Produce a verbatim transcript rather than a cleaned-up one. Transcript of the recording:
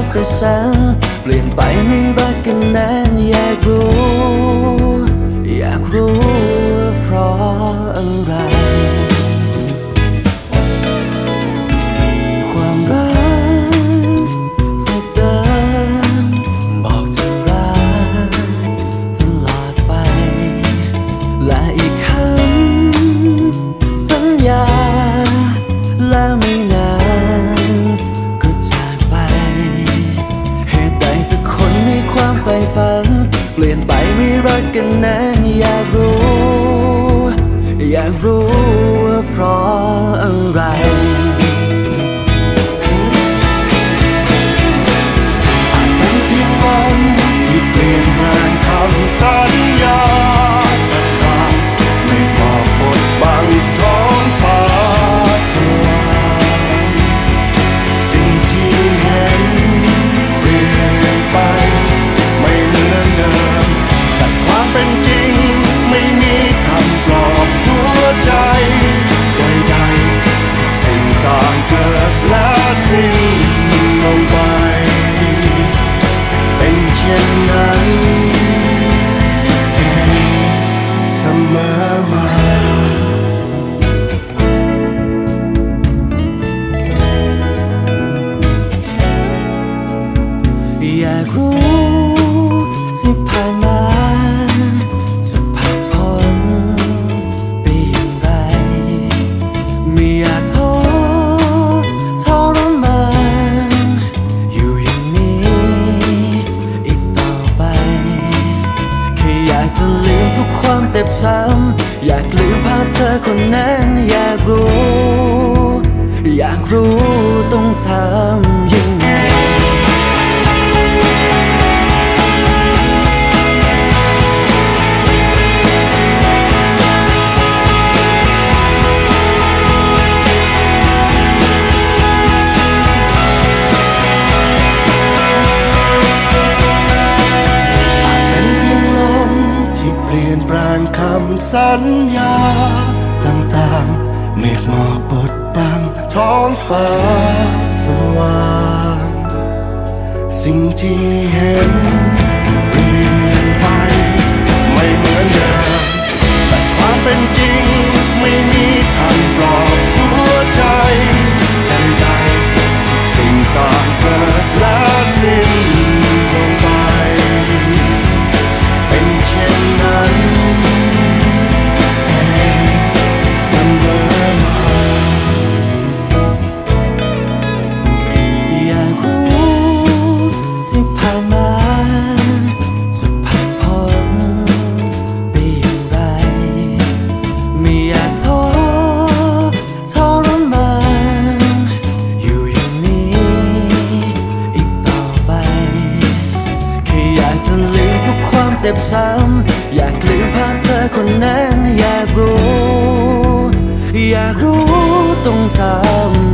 กแต่ฉันเปลี่ยนไปไม่รักกันแน่นอยากรู้อยากรู้ว่าเพราะอะไรความรักจากเดิมบอกจะรักตลอดไปและอีกคำสัญญาและไม่นานก็จากไปเหตุใดสักคนมีความใฝ่ฝันเปลี่ยนไปไม่รักกันแน่นอยากรู้อยากรู้ว่าเพราะอะไรอาจเป็นเพียงลมที่เปลี่ยนแปลงคำสัญญาต่างๆไม่บอกบทบังท้องฟ้าสว่างสิ่งที่เห็นเปลี่ยนไปไม่เหมือนเดิมแต่ความเป็นจริงไม่มีคำปลอบหัวใจใดๆทุกสิ่งต่างเกิดและสิ้นลงไปเป็นเช่นนั้นเองเสมอมาอยากรู้ที่ผ่านมาจะผ่านพ้นไปอย่างไรไม่อยากท้อทรมานอยู่อย่างนี้อีกต่อไปแค่อยากจะลืมทุกความเจ็บช้ำอยากลืมภาพเธอคนนั้นอยากรู้อยากรู้ต้องทำยังไงคำสัญญาต่างๆเมฆหมอกบดบังท้องฟ้าสว่างสิ่งที่เห็นเปลี่ยนไปไม่เหมือนเดิมแต่ความเป็นจริงไม่มีคำปลอบหัวใจใดๆทุกสิ่งต่างเกิดและสิ้นลงไปเป็นเช่นนั้นที่ผ่านมาจะผ่านพ้นไปอย่างไรไม่อยากท้อทรมานอยู่อย่างนี้อีกต่อไปแค่อยากจะลืมทุกความเจ็บช้ำอยากลืมภาพเธอคนนั้นอยากรู้อยากรู้ต้องทำ